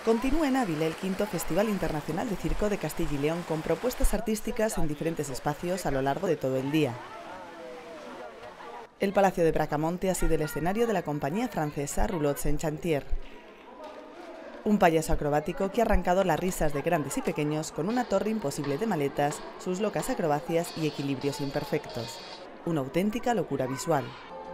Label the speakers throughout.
Speaker 1: Continúa en Ávila el quinto Festival Internacional de Circo de Castilla y León con propuestas artísticas en diferentes espacios a lo largo de todo el día. El Palacio de Bracamonte ha sido el escenario de la compañía francesa Roulots en Chantier. Un payaso acrobático que ha arrancado las risas de grandes y pequeños con una torre imposible de maletas, sus locas acrobacias y equilibrios imperfectos. Una auténtica locura visual.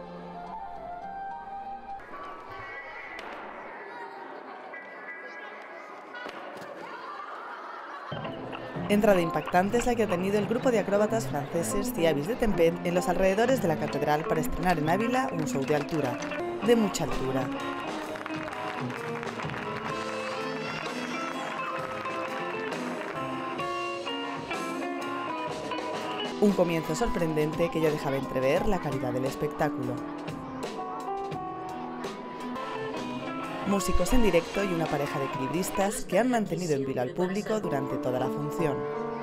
Speaker 1: Entrada impactante es la que ha tenido el grupo de acróbatas franceses Ciavis de Tempet en los alrededores de la catedral para estrenar en Ávila un show de altura, de mucha altura. Un comienzo sorprendente que ya dejaba entrever la calidad del espectáculo. Músicos en directo y una pareja de equilibristas que han mantenido en vilo al público durante toda la función.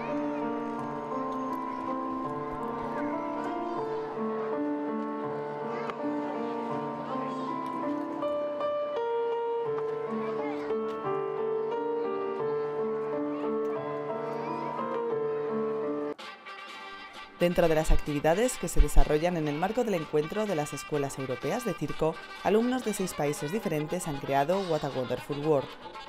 Speaker 1: Dentro de las actividades que se desarrollan en el marco del encuentro de las escuelas europeas de circo, alumnos de 6 países diferentes han creado What a Wonderful World.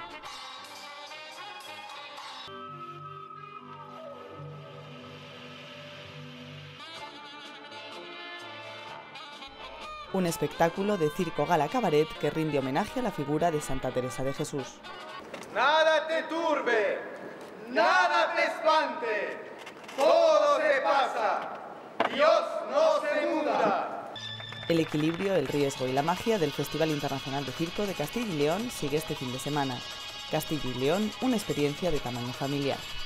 Speaker 1: Un espectáculo de circo gala cabaret que rinde homenaje a la figura de Santa Teresa de Jesús.
Speaker 2: Nada te turbe, nada te espante. Todo se pasa, Dios no se muda.
Speaker 1: El equilibrio, el riesgo y la magia del Festival Internacional de Circo de Castilla y León sigue este fin de semana. Castilla y León, una experiencia de tamaño familiar.